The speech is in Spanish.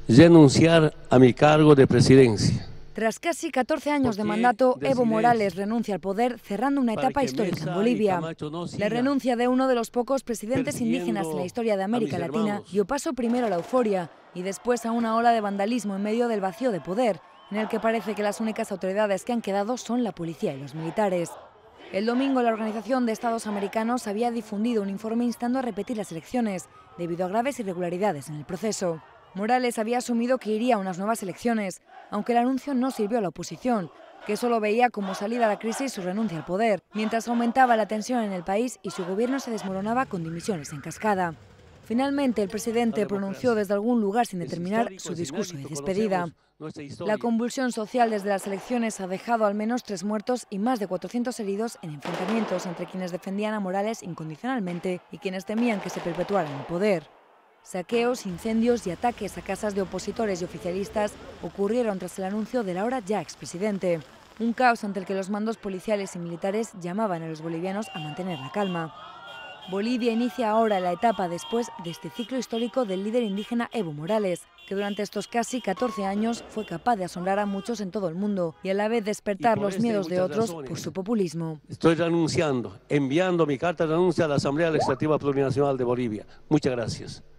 renunciar a mi cargo de presidencia. Tras casi 14 años de mandato, Evo Morales renuncia al poder, cerrando una etapa histórica en Bolivia. La renuncia de uno de los pocos presidentes indígenas en la historia de América Latina dio paso primero a la euforia y después a una ola de vandalismo en medio del vacío de poder, en el que parece que las únicas autoridades que han quedado son la policía y los militares. El domingo, la Organización de Estados Americanos había difundido un informe instando a repetir las elecciones, debido a graves irregularidades en el proceso. Morales había asumido que iría a unas nuevas elecciones, aunque el anuncio no sirvió a la oposición, que solo veía como salida a la crisis su renuncia al poder, mientras aumentaba la tensión en el país y su gobierno se desmoronaba con dimisiones en cascada. Finalmente, el presidente pronunció desde algún lugar sin determinar su discurso de despedida. La convulsión social desde las elecciones ha dejado al menos 3 muertos y más de 400 heridos en enfrentamientos entre quienes defendían a Morales incondicionalmente y quienes temían que se perpetuara en el poder. Saqueos, incendios y ataques a casas de opositores y oficialistas ocurrieron tras el anuncio del ahora ya expresidente. Un caos ante el que los mandos policiales y militares llamaban a los bolivianos a mantener la calma. Bolivia inicia ahora la etapa después de este ciclo histórico del líder indígena Evo Morales, que durante estos casi 14 años fue capaz de asombrar a muchos en todo el mundo y a la vez despertar los miedos de otros por su populismo. Estoy renunciando, enviando mi carta de renuncia a la Asamblea Legislativa Plurinacional de Bolivia. Muchas gracias.